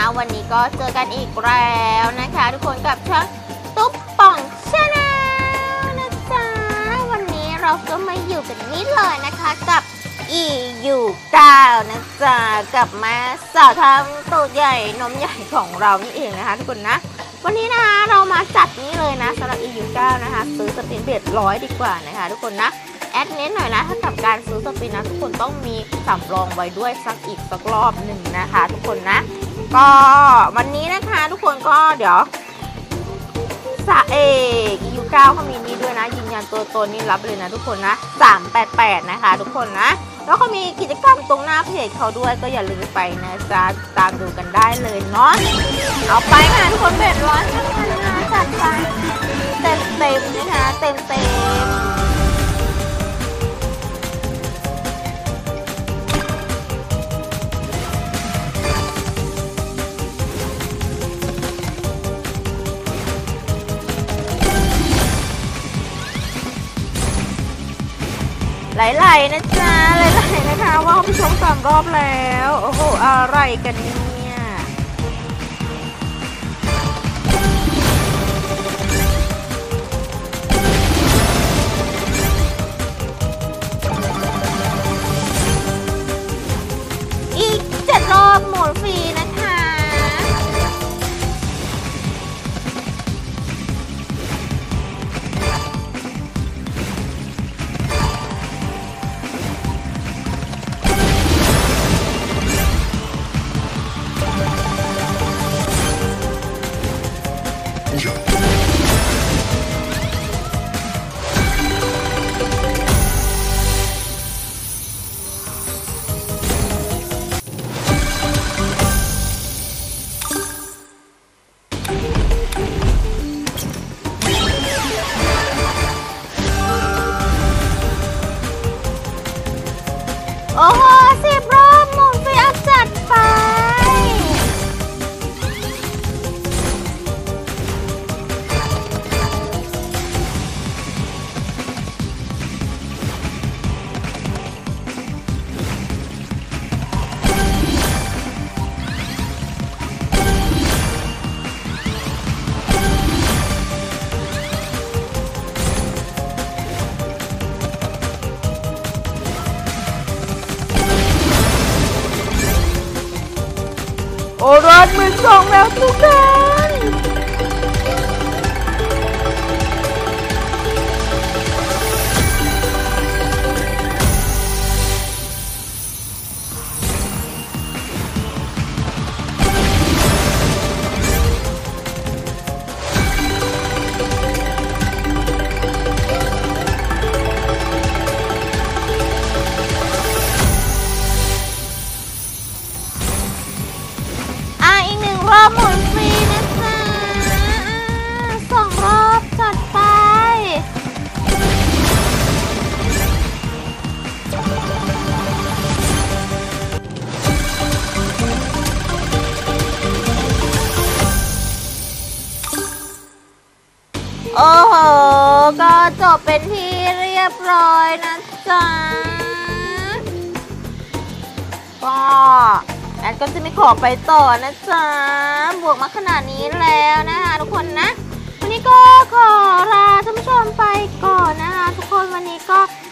วันนี้ก็เจอกันอีกแล้วนะคะทุกคนกับช่องตุ๊บป่องชาแนลนะจ๊ะวันนี้เราก็มาอยู่กันนี่เลยนะคะกับEU9นะจ๊ะกับแม่สาวทำตัวใหญ่นมใหญ่ของเรานี่เองนะคะทุกคนนะวันนี้นะคะเรามาจัดนี่เลยนะสำหรับ EU9 นะคะซื้อสปินเบ็ด100ดีกว่านะคะทุกคนนะแอดเน้นหน่อยนะถ้ากับการซื้อสปินนะทุกคนต้องมีสำรองไว้ด้วยสักรอบหนึ่งนะคะทุกคนนะก็วันนี้นะคะทุกคนก็เดี๋ยวEU9 เขามีนี้ด้วยนะยืนยันตัวตนนี่รับเลยนะทุกคนนะ388นะคะทุกคนนะแล้วก็มีกิจกรรมตรงหน้าเพจเขาด้วยก็อย่าลืมไปนะจ๊ะตามดูกันได้เลยเนาะเอาไปค่ะทุกคนเบ็ดร้อยนะคะจัดไปเต็มนะคะเต็มไหลๆนะจ๊ะไหลๆนะคะว่าพี่ชม3 รอบแล้วโอ้โหอะไรกันเนี่ยอีก7 รอบหมุนฟรีนะคะโอ้โห10 รอบหมุนฟรีเอาจัดไปโอ้รอด12แล้วทุกคนรอบหมุนฟรีนะจ๊ะ2 รอบจัดไปโอ้โหก็จบเป็นที่เรียบร้อยนะจ๊ะก็แอดก็จะไม่ขอไปต่อนะจ๊ะบวกมาขนาดนี้แล้วนะคะทุกคนนะวันนี้ก็ขอลาท่านผู้ชมไปก่อนนะคะทุกคนวันนี้ก็